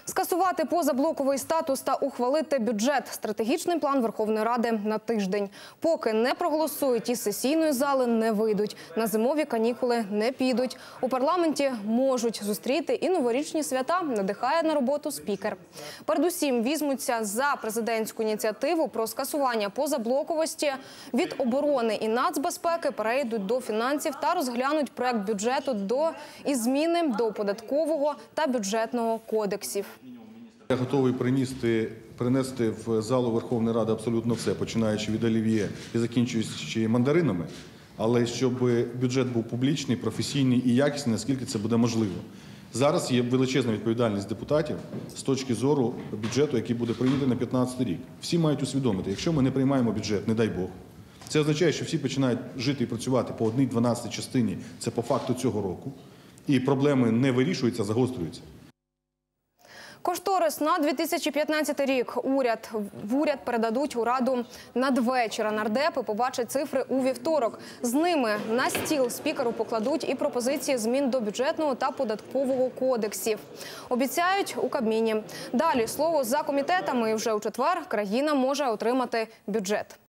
Скасувати позаблоковий статус та ухвалити бюджет – стратегічний план Верховної Ради на тиждень. Поки не проголосують, із сесійної зали не вийдуть, на зимові канікули не підуть. У парламенті можуть зустріти і новорічні свята, надихає на роботу спікер. Передусім візьмуться за президентську ініціативу про скасування позаблоковості. Від оборони і нацбезпеки перейдуть до фінансів та розглянуть проект бюджету із зміни до податкового та бюджетного кодексів. Я готовий принести в залу Верховної Ради абсолютно все, починаючи від олів'є і закінчуючи мандаринами, але щоб бюджет був публічний, професійний і якісний, наскільки це буде можливо. Зараз є величезна відповідальність депутатів з точки зору бюджету, який буде прийнятий на 2015 рік. Всі мають усвідомити, якщо ми не приймаємо бюджет, не дай Бог, це означає, що всі починають жити і працювати по 1/12 частині, це по факту цього року, і проблеми не вирішуються, а загострюються. Кошторис на 2015 рік в уряд передадуть у Раду надвечір. Нардепи побачать цифри у вівторок. З ними на стіл спікеру покладуть і пропозиції змін до бюджетного та податкового кодексів. Обіцяють у Кабміні. Далі слово за комітетами, і вже у четвер країна може отримати бюджет.